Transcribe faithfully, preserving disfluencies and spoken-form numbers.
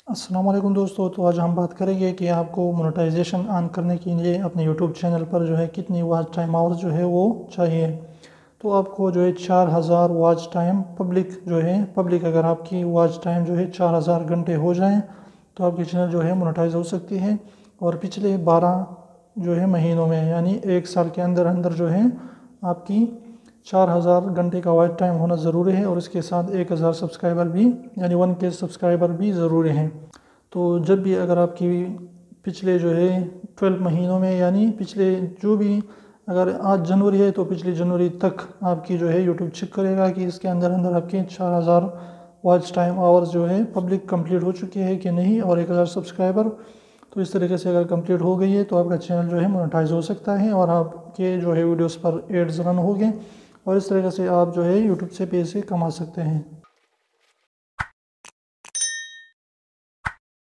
अस्सलाम वालेकुम दोस्तों। तो आज हम बात करेंगे कि आपको मोनेटाइजेशन ऑन करने के लिए अपने यूट्यूब चैनल पर जो है कितनी वॉच टाइम आवर्स जो है वो चाहिए। तो आपको जो है चार हज़ार वॉच टाइम पब्लिक जो है पब्लिक अगर आपकी वॉच टाइम जो है चार हज़ार घंटे हो जाएं तो आपकी चैनल जो है मोनेटाइज हो सकती है। और पिछले बारह जो है महीनों में यानी एक साल के अंदर अंदर जो है आपकी चार हज़ार घंटे का वॉच टाइम होना ज़रूरी है और इसके साथ एक हज़ार सब्सक्राइबर भी यानी वन के सब्सक्राइबर भी ज़रूरी हैं। तो जब भी अगर आपकी पिछले जो है ट्वेल्व महीनों में यानी पिछले जो भी अगर आज जनवरी है तो पिछली जनवरी तक आपकी जो है यूट्यूब चेक करेगा कि इसके अंदर अंदर आपके चार हज़ार वॉच टाइम आवर्स जो है पब्लिक कंप्लीट हो चुकी है कि नहीं और एक हज़ार सब्सक्राइबर। तो इस तरीके से अगर कंप्लीट हो गई है तो आपका चैनल जो है मोनेटाइज हो सकता है और आपके जो है वीडियोस पर एड्स रन होंगे और इस तरीके से आप जो है यूट्यूब से पैसे कमा सकते हैं।